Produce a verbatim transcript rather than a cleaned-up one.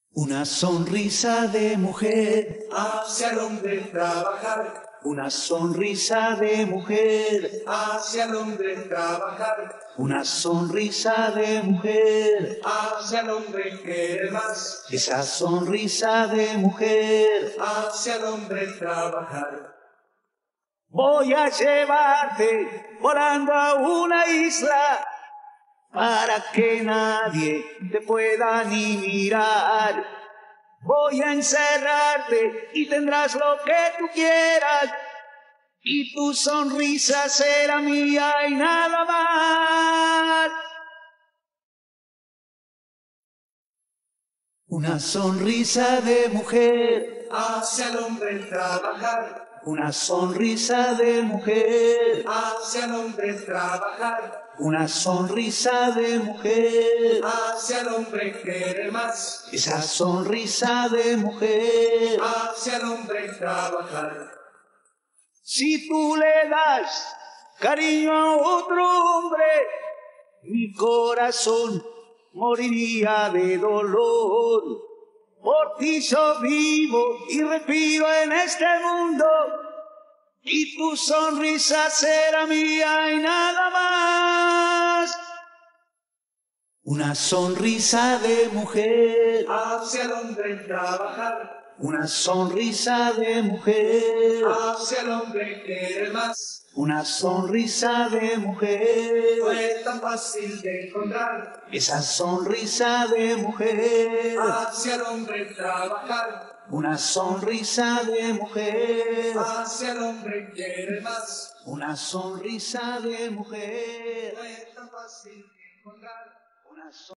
Una sonrisa de mujer hacia el hombre trabajar, una sonrisa de mujer, hacia el hombre trabajar, una sonrisa de mujer, hacia el hombre querer más, esa sonrisa de mujer. hacia el hombre trabajar. Voy a llevarte volando a una isla para que nadie te pueda ni mirar. Voy a encerrarte y tendrás lo que tú quieras, y tu sonrisa será mía y nada más. Una sonrisa de mujer, Hacia el hombre trabajar, una sonrisa de mujer, hacia el hombre trabajar, una sonrisa de mujer, hacia el hombre querer más, esa sonrisa de mujer. hacia el hombre trabajar. Si tú le das cariño a otro hombre, mi corazón moriría de dolor. Por ti yo vivo y respiro en este mundo, y tu sonrisa será mía y nada más. Una sonrisa de mujer, Hacia el hombre trabajar, una sonrisa de mujer, hacia el hombre querer más, una sonrisa de mujer, no es tan fácil de encontrar. esa sonrisa de mujer, Hacia el hombre trabajar, una sonrisa de mujer, hacia el hombre querer más, una sonrisa de mujer, no es tan fácil de encontrar. una